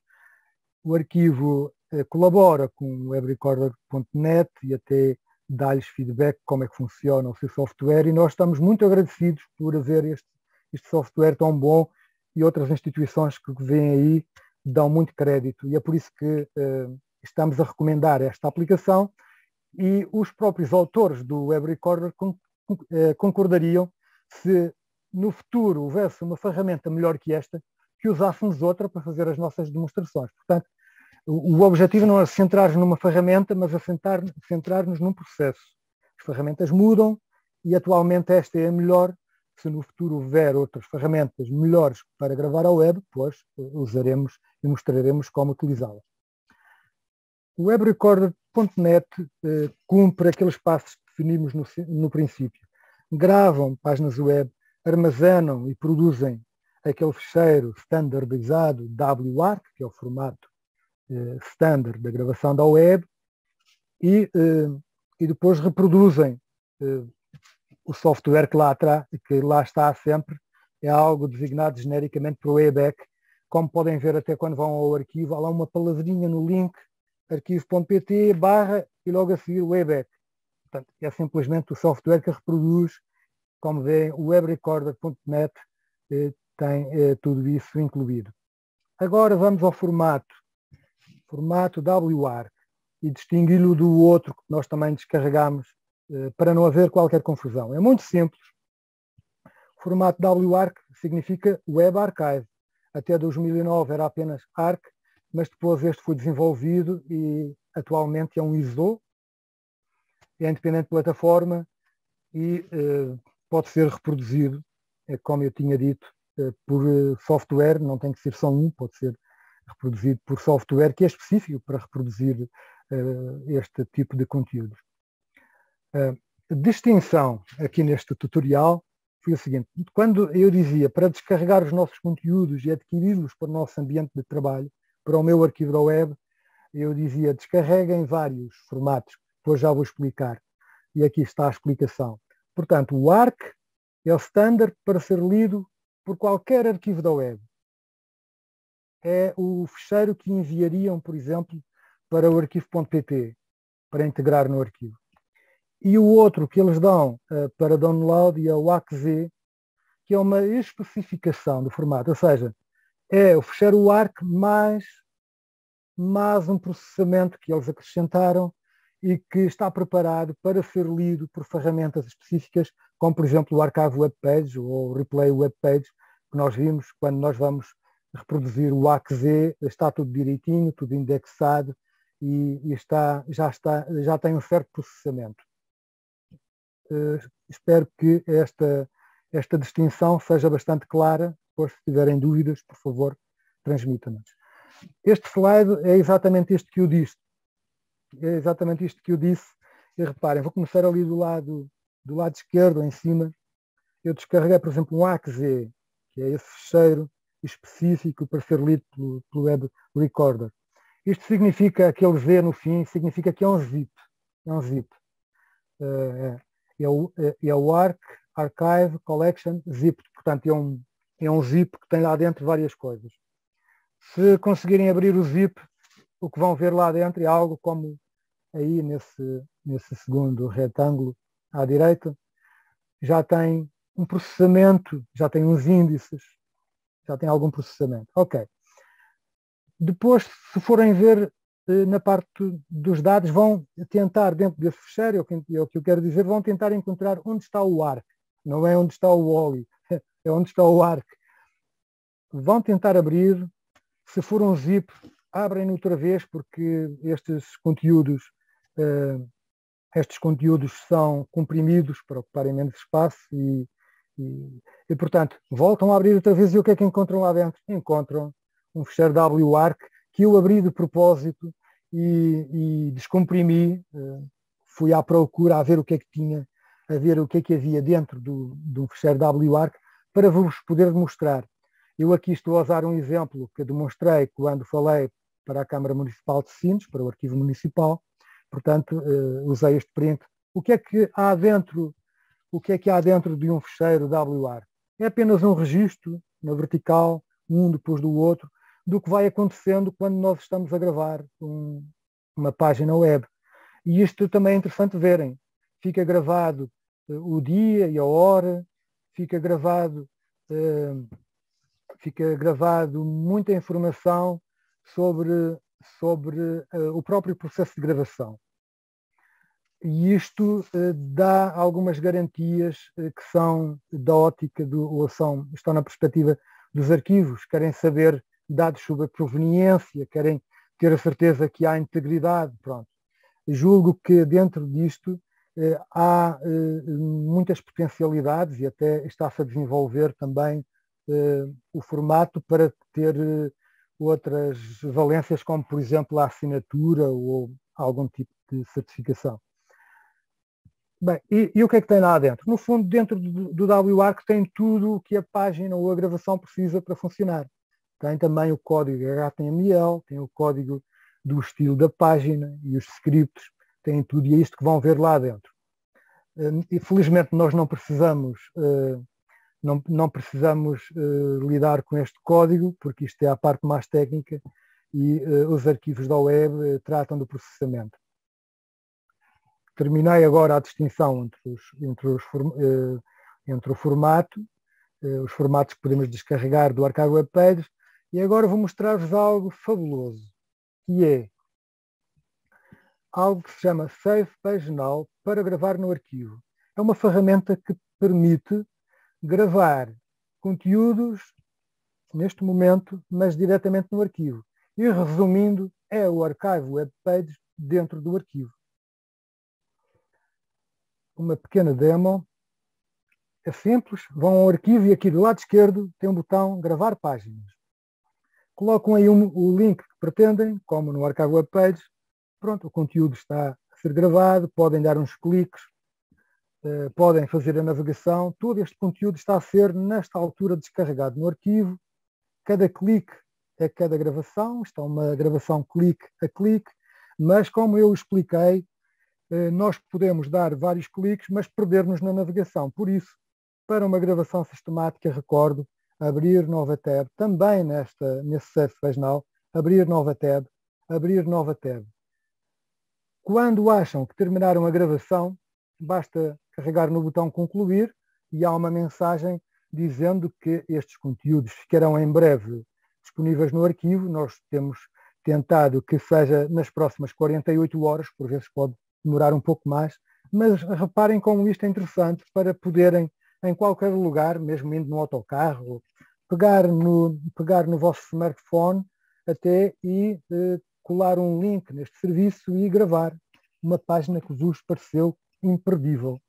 S2: colabora com o webrecorder.net e até dá-lhes feedback como é que funciona o seu software e nós estamos muito agradecidos por haver este software tão bom e outras instituições que vêm aí dão muito crédito e é por isso que estamos a recomendar esta aplicação e os próprios autores do webrecorder concordariam se no futuro houvesse uma ferramenta melhor que esta, que usássemos outra para fazer as nossas demonstrações. Portanto, o objetivo não é centrar-nos numa ferramenta, mas é centrar-nos num processo. As ferramentas mudam e atualmente esta é a melhor. Se no futuro houver outras ferramentas melhores para gravar a web, pois usaremos e mostraremos como utilizá-las. O webrecorder.net cumpre aqueles passos que definimos no princípio. Gravam páginas web, armazenam e produzem aquele ficheiro standardizado WARC, que é o formato standard da gravação da web, e depois reproduzem o software que lá está sempre, é algo designado genericamente para o wayback. Como podem ver até quando vão ao arquivo, há lá uma palavrinha no link arquivo.pt / e logo a seguir o wayback. Portanto, é simplesmente o software que reproduz, como veem, o webrecorder.net tem tudo isso incluído. Agora vamos ao formato WARC e distingui-lo do outro que nós também descarregamos para não haver qualquer confusão. É muito simples. O formato WARC significa Web Archive. Até 2009 era apenas ARC, mas depois este foi desenvolvido e atualmente é um ISO, é independente de plataforma e pode ser reproduzido, como eu tinha dito, por software, não tem que ser só um, pode ser reproduzido por software que é específico para reproduzir este tipo de conteúdos. A distinção aqui neste tutorial foi o seguinte: quando eu dizia para descarregar os nossos conteúdos e adquiri-los para o nosso ambiente de trabalho, para o meu arquivo da web, eu dizia descarreguem vários formatos, depois já vou explicar, e aqui está a explicação. Portanto, o ARC é o standard para ser lido por qualquer arquivo da web. É o ficheiro que enviariam, por exemplo, para o arquivo.pt, para integrar no arquivo. E o outro que eles dão para download é o ARC-Z, que é uma especificação do formato, ou seja, é o ficheiro ARC mais um processamento que eles acrescentaram e que está preparado para ser lido por ferramentas específicas, como por exemplo o Archive Web Page ou o Replay Web Page, que nós vimos quando nós vamos reproduzir o ARC-Z, está tudo direitinho, tudo indexado e já tem um certo processamento. Espero que esta distinção seja bastante clara. Depois, se tiverem dúvidas, por favor, transmitam-nos. Este slide é exatamente isto que eu disse. E reparem, vou começar ali do lado esquerdo, em cima. Eu descarreguei, por exemplo, um ARC-Z, que é esse ficheiro específico para ser lido pelo Web Recorder. Isto significa, aquele Z no fim, significa que é um zip. É um zip. É o ARC, Archive, Collection, Zip. Portanto, é um zip que tem lá dentro várias coisas. Se conseguirem abrir o zip, o que vão ver lá dentro é algo como aí nesse segundo retângulo à direita, já tem um processamento, já tem uns índices, já tem algum processamento. Ok. Depois, se forem ver na parte dos dados, vão tentar, dentro desse fecheiro, é o que eu quero dizer, vão tentar encontrar onde está o ARC. Não é onde está o OLI, é onde está o ARC. Vão tentar abrir. Se for um zip, abrem outra vez, porque estes conteúdos são comprimidos para ocuparem menos espaço e, portanto, voltam a abrir outra vez e o que é que encontram lá dentro? Encontram um fecheiro WARC que eu abri de propósito e descomprimi, fui à procura a ver o que é que tinha, a ver o que é que havia dentro do fecheiro WARC para vos poder mostrar. Eu aqui estou a usar um exemplo que demonstrei quando falei para a Câmara Municipal de Sines, para o Arquivo Municipal, portanto, usei este print. O que é que há dentro de um fecheiro WARC? É apenas um registro na vertical, um depois do outro, do que vai acontecendo quando nós estamos a gravar uma página web. E isto também é interessante verem. Fica gravado o dia e a hora, fica gravado muita informação sobre o próprio processo de gravação. E isto dá algumas garantias que são da ótica estão na perspectiva dos arquivos, querem saber dados sobre a proveniência, querem ter a certeza que há integridade. Pronto. Julgo que dentro disto há muitas potencialidades e até está-se a desenvolver também o formato para ter outras valências, como por exemplo a assinatura ou algum tipo de certificação. Bem, e o que é que tem lá dentro? No fundo, dentro do WARC tem tudo o que a página ou a gravação precisa para funcionar. Tem também o código HTML, tem o código do estilo da página e os scripts, tem tudo e é isto que vão ver lá dentro. E felizmente nós não precisamos lidar com este código, porque isto é a parte mais técnica e os arquivos da web tratam do processamento. Terminei agora a distinção entre o formato, os formatos que podemos descarregar do Archive Web Pages, e agora vou mostrar-vos algo fabuloso, que é algo que se chama Save Page Now para gravar no arquivo. É uma ferramenta que permite gravar conteúdos neste momento, mas diretamente no arquivo. E resumindo, é o Archive Web Pages dentro do arquivo. Uma pequena demo. É simples, vão ao arquivo e aqui do lado esquerdo tem um botão gravar páginas. Colocam aí o link que pretendem, como no Archive Web Pages. Pronto, o conteúdo está a ser gravado, podem dar uns cliques, podem fazer a navegação. Todo este conteúdo está a ser, nesta altura, descarregado no arquivo. Cada clique é cada gravação, está uma gravação clique a clique, mas como eu expliquei, nós podemos dar vários cliques, mas perder-nos na navegação. Por isso, para uma gravação sistemática, recordo abrir nova tab, também nesse Save Page Now, abrir nova tab, abrir nova tab. Quando acham que terminaram a gravação, basta carregar no botão concluir e há uma mensagem dizendo que estes conteúdos ficarão em breve disponíveis no arquivo. Nós temos tentado que seja nas próximas 48 horas, por vezes pode demorar um pouco mais, mas reparem como isto é interessante para poderem, em qualquer lugar, mesmo indo no autocarro, pegar no vosso smartphone até e colar um link neste serviço e gravar uma página que vos pareceu imperdível.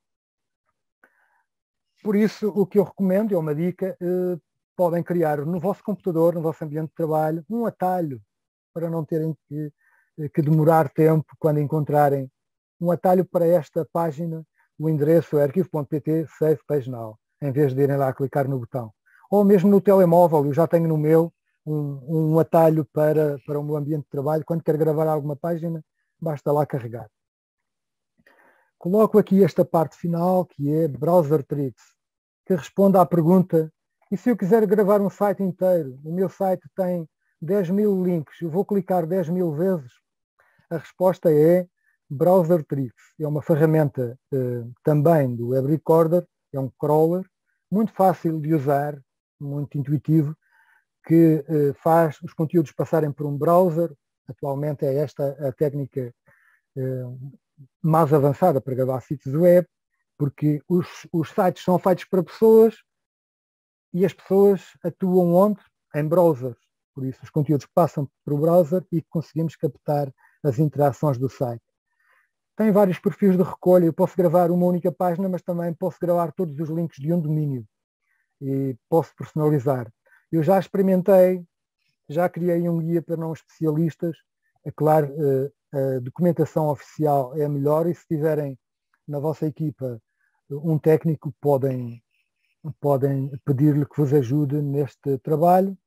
S2: Por isso, o que eu recomendo, é uma dica, podem criar no vosso computador, no vosso ambiente de trabalho, um atalho para não terem que demorar tempo quando encontrarem um atalho para esta página. O endereço é arquivo.pt Save Page Now, em vez de irem lá clicar no botão. Ou mesmo no telemóvel, eu já tenho no meu um atalho para o meu ambiente de trabalho. Quando quero gravar alguma página, basta lá carregar. Coloco aqui esta parte final, que é Browser Tricks, que responde à pergunta: e se eu quiser gravar um site inteiro? O meu site tem 10.000 links, eu vou clicar 10.000 vezes? A resposta é Browsertrix. É uma ferramenta também do Web Recorder, é um crawler, muito fácil de usar, muito intuitivo, que faz os conteúdos passarem por um browser. Atualmente é esta a técnica mais avançada para gravar sítios web, porque os sites são feitos para pessoas e as pessoas atuam onde? Em browsers. Por isso os conteúdos passam por o browser e conseguimos captar as interações do site. Tem vários perfis de recolha, eu posso gravar uma única página, mas também posso gravar todos os links de um domínio e posso personalizar. Eu já experimentei, já criei um guia para não especialistas. É claro, a documentação oficial é melhor e se tiverem na vossa equipa um técnico, podem pedir-lhe que vos ajude neste trabalho.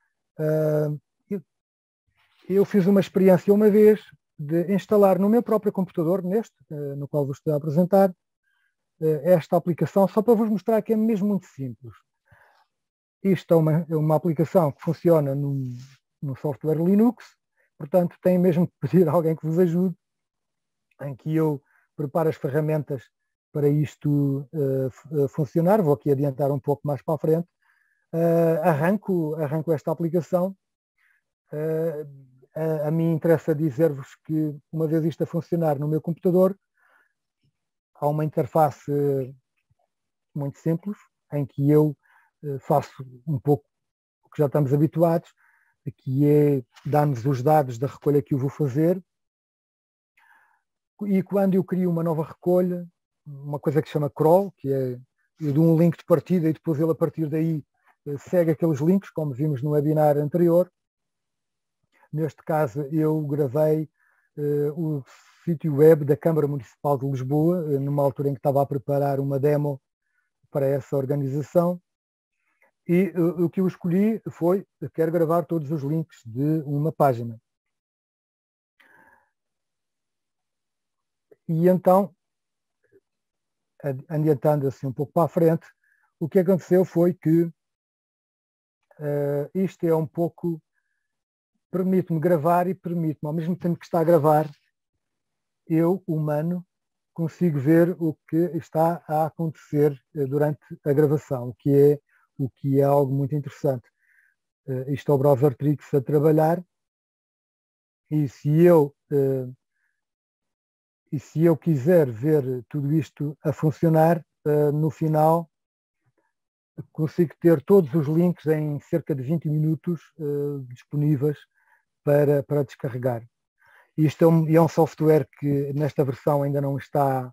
S2: Eu fiz uma experiência uma vez de instalar no meu próprio computador, no qual vos estou a apresentar, esta aplicação, só para vos mostrar que é mesmo muito simples. Isto é uma aplicação que funciona no software Linux, portanto tem mesmo que pedir a alguém que vos ajude, em que eu preparo as ferramentas para isto funcionar. Vou aqui adiantar um pouco mais para a frente. Arranco esta aplicação. A mim interessa dizer-vos que, uma vez isto a funcionar no meu computador, há uma interface muito simples, em que eu faço um pouco o que já estamos habituados, que é dar-nos os dados da recolha que eu vou fazer, e quando eu crio uma nova recolha, uma coisa que se chama crawl, que é eu dou um link de partida e depois ele a partir daí segue aqueles links, como vimos no webinar anterior. Neste caso eu gravei o sítio web da Câmara Municipal de Lisboa, numa altura em que estava a preparar uma demo para essa organização, e o que eu escolhi foi, quero gravar todos os links de uma página. E então, adiantando assim um pouco para a frente, o que aconteceu foi que isto é um pouco, permite-me gravar e permite-me, ao mesmo tempo que está a gravar, eu, humano, consigo ver o que está a acontecer durante a gravação, o que é algo muito interessante. Isto é o Browsertrix a trabalhar, e se eu quiser ver tudo isto a funcionar, no final consigo ter todos os links em cerca de 20 minutos disponíveis para descarregar. Isto é um software que nesta versão ainda não está,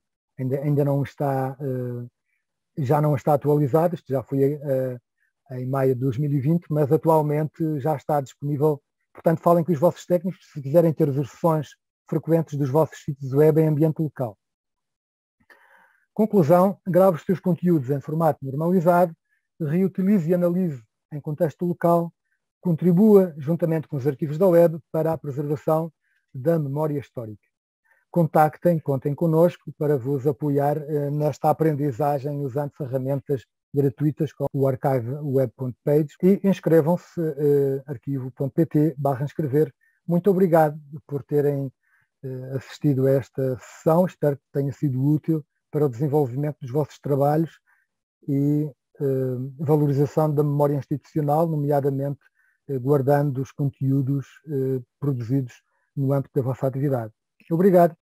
S2: já não está atualizado. Isto já foi em maio de 2020, mas atualmente já está disponível. Portanto, falem com os vossos técnicos se quiserem ter versões frequentes dos vossos sítios web em ambiente local. Conclusão: grave os seus conteúdos em formato normalizado, reutilize e analise em contexto local, contribua juntamente com os arquivos da web para a preservação da memória histórica. Contem connosco para vos apoiar nesta aprendizagem usando ferramentas gratuitas como o archiveweb.page e inscrevam-se arquivo.pt/inscrever. Muito obrigado por terem assistido a esta sessão. Espero que tenha sido útil para o desenvolvimento dos vossos trabalhos e valorização da memória institucional, nomeadamente guardando os conteúdos produzidos no âmbito da vossa atividade. Obrigado.